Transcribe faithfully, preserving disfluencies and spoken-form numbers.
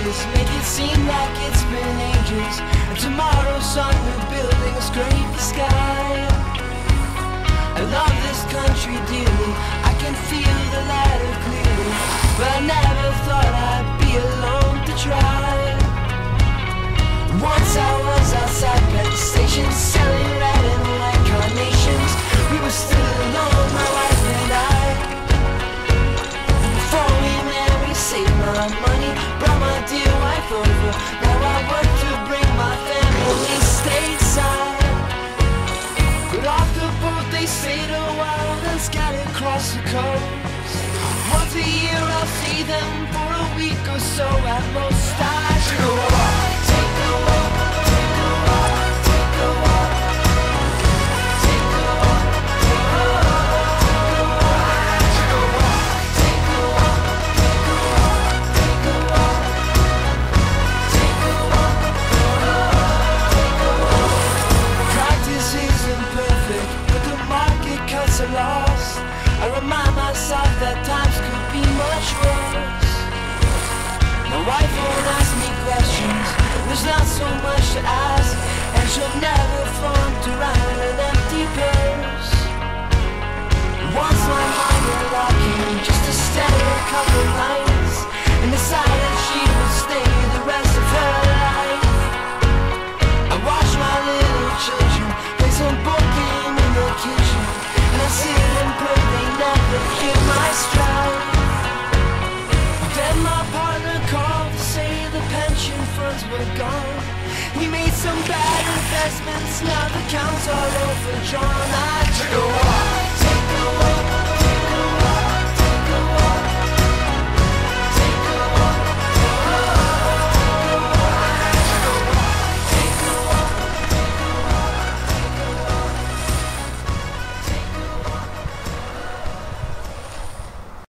faces make it seem like it's been ages, and tomorrow's sun we're building a scrape the sky. I love this country dearly, I can feel the ladder clearly, but I never thought I'd be alone to try. Once I was outside Penn Station selling red and white carnations. We were still alone, my wife and I. Before we married, saved my money, brought my dear wife over. Now I work to bring my family stateside. But off the boat they stayed a while, then scattered across the coast. Once a year I'll see them for a week or so at most. I should go walk, take a walk, take a walk, take a walk, take a walk, take a walk, take a walk. I should go walk, take a walk, take a walk, take a walk, take a walk, take a walk. Practice isn't perfect, but the market cuts are lost. I remind myself that times could be much worse. My wife won't ask me questions, there's not so much to ask, and she'll never flaunt around an empty purse. Once my mind was walking just to stay a couple nights, and decided she would stay the rest of her life. I watch my little children play some board game in the kitchen, and I sit and pray they never hear my stride. Then my partner called to say the pension funds were gone. We made some bad investments, now the accounts are overdrawn.